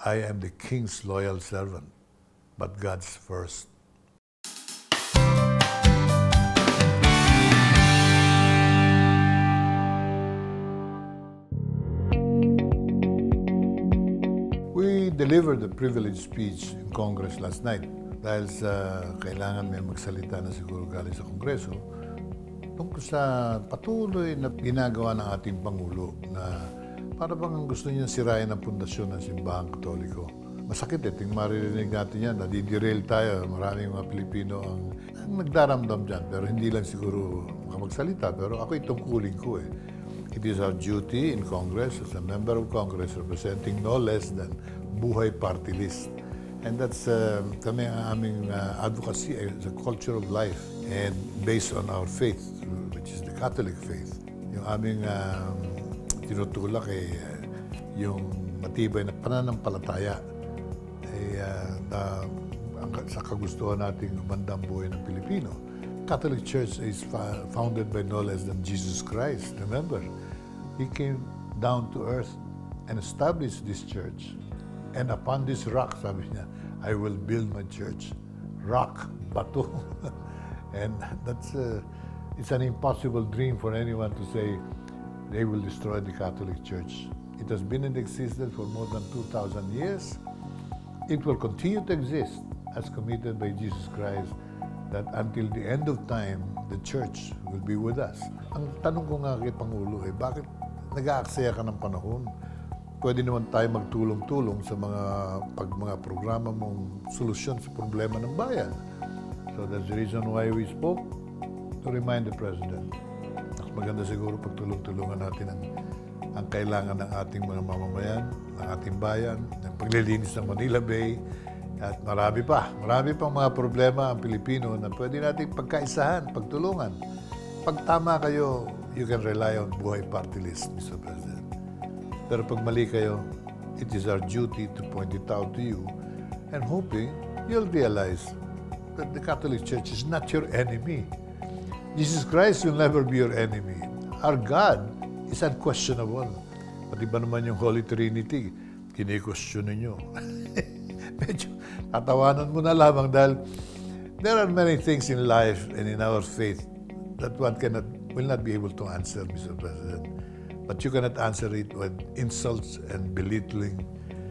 I am the King's loyal servant, but God's first. We delivered a privileged speech in Congress last night dahil sa kailangan may magsalita na siguro galing sa Kongreso tungkol sa patuloy na ginagawa ng ating Pangulo na para bang gusto niya sirain ang pundasyon ng Simbahang Katoliko. Masakit ting maririnig natin yan, nadiderail tayo. Maraming mga Pilipino ang nagdaramdam dyan, pero hindi lang siguro makamagsalita. Pero ako itungkulin ko eh. It is our duty in Congress, as a member of Congress, representing no less than Buhay Party List. And that's kami ang aming advocacy as a culture of life and based on our faith, which is the Catholic faith. Yung aming tinutulak yung matibay na pananampalataya sa kagustuhan nating gumanda ang buhay ng Pilipino. Catholic Church is founded by no less than Jesus Christ. Remember, He came down to earth and established this church. And upon this rock, sabi niya, I will build my church. Rock, bato. And that's it's an impossible dream for anyone to say they will destroy the Catholic Church. It has been in existence for more than 2,000 years. It will continue to exist as committed by Jesus Christ that until the end of time, the Church will be with us. Ang tanong ko nga kay Pangulo bakit nag-aaksaya ka ng panahon? Pwede naman tayo magtulong-tulong sa mga programa mong solusyon sa problema ng bayan. So that's the reason why we spoke to remind the President. Maganda siguro pagtulong-tulungan natin ang kailangan ng ating mga mamamayan, ng ating bayan, ng paglilinis ng Manila Bay, at marami pang mga problema ang Pilipino na pwede nating pagkaisahan, pagtulungan. Pag tama kayo, you can rely on Buhay Party List, Mr. President. Pero pag mali kayo, it is our duty to point it out to you and hoping you'll realize that the Catholic Church is not your enemy. Jesus Christ will never be your enemy. Our God is unquestionable. Pati ba naman yung Holy Trinity, kini-question ninyo. Medyo tatawanan mo na lamang dahil there are many things in life and in our faith that one will not be able to answer, Mr. President. But you cannot answer it with insults and belittling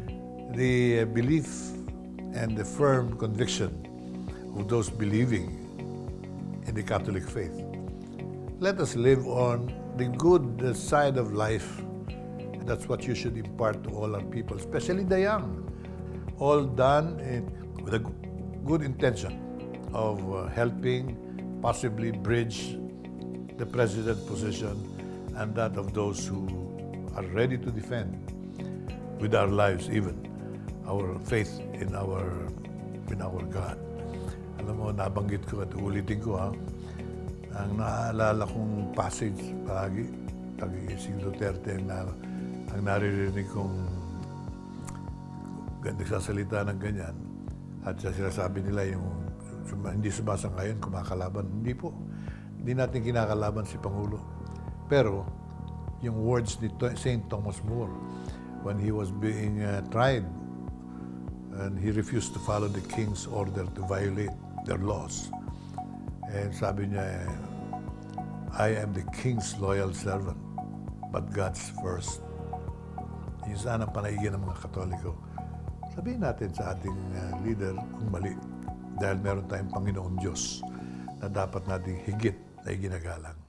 the belief and the firm conviction of those believing in the Catholic faith. Let us live on the good side of life. And that's what you should impart to all our people, especially the young. All done with a good intention of helping possibly bridge the president position and that of those who are ready to defend with our lives even our faith in our God. Alam mo, nabanggit ko at ulitin ko ang naaalala kong passage palagi si Duterte ang naririnig kong nagsasalita ng ganyan at sinasabi nila yung hindi sumasang-ayon, kumakalaban. Hindi po. Hindi natin kinakalaban si Pangulo. Pero yung words ni St. Thomas More when he was being tried and he refused to follow the king's order to violate their laws. And sabi niya, I am the king's loyal servant, but God's first. Yung sana panaigan ng mga Katoliko. Sabihin natin sa ating leader kung mali dahil meron tayong Panginoong Diyos na dapat nating higit na iginagalang.